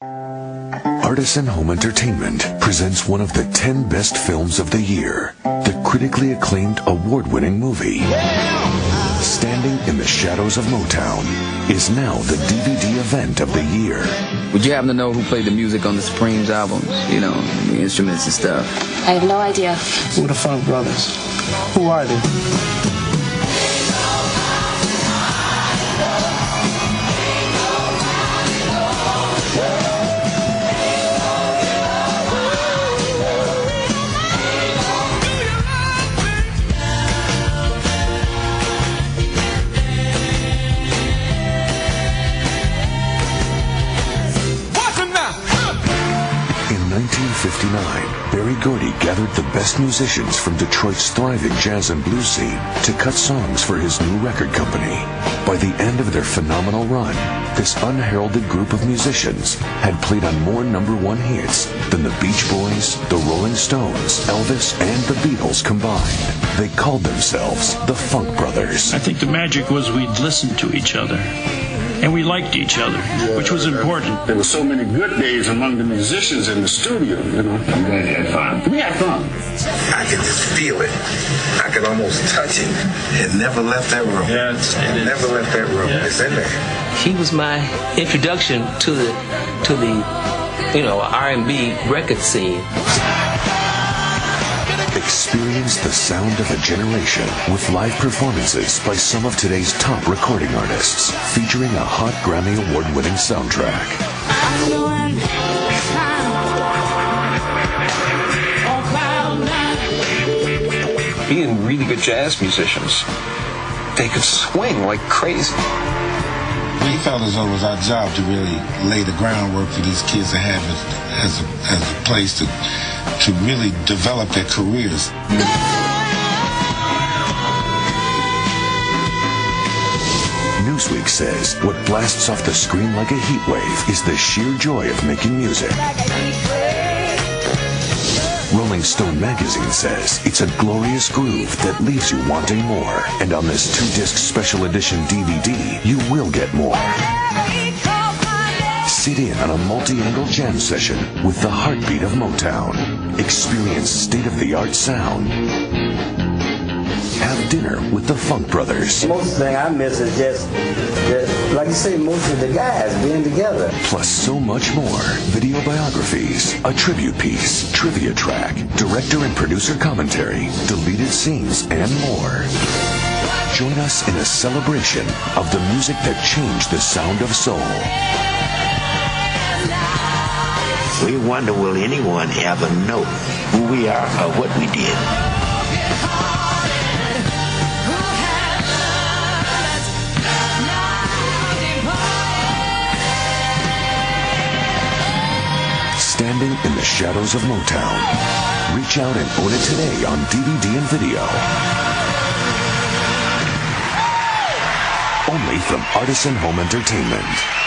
Artisan Home Entertainment presents one of the 10 best films of the year. The critically acclaimed award-winning movie, Standing in the Shadows of Motown, is now the DVD event of the year. Would you happen to know who played the music on the Supremes albums? You know, the instruments and stuff. I have no idea. Who are the Funk Brothers? Who are they? In 1959, Berry Gordy gathered the best musicians from Detroit's thriving jazz and blues scene to cut songs for his new record company. By the end of their phenomenal run, this unheralded group of musicians had played on more #1 hits than the Beach Boys, the Rolling Stones, Elvis, and the Beatles combined. They called themselves the Funk Brothers. I think the magic was we'd listen to each other. And we liked each other, which was important. There were so many good days among the musicians in the studio, you know. You guys had fun. We had fun. I could just feel it. I could almost touch it. It never left that room. Yeah, it never left that room. Yeah. It's in there. He was my introduction to the R&B record scene. Experience the sound of a generation with live performances by some of today's top recording artists, featuring a hot Grammy Award-winning soundtrack. Being really good jazz musicians, they could swing like crazy. We felt as though it was our job to really lay the groundwork for these kids to have it as a place to really develop their careers. Newsweek says what blasts off the screen like a heat wave is the sheer joy of making music. Rolling Stone magazine says it's a glorious groove that leaves you wanting more. And on this 2-disc special edition DVD, you will get more. Sit in on a multi-angle jam session with the heartbeat of Motown. Experience state-of-the-art sound. Have dinner with the Funk Brothers. Most thing I miss is just like you say, most of the guys being together. Plus so much more. Video biographies, a tribute piece, trivia track, director and producer commentary, deleted scenes, and more. Join us in a celebration of the music that changed the sound of soul. We wonder, will anyone ever know who we are or what we did? Standing in the Shadows of Motown. Reach out and own it today on DVD and video. Only from Artisan Home Entertainment.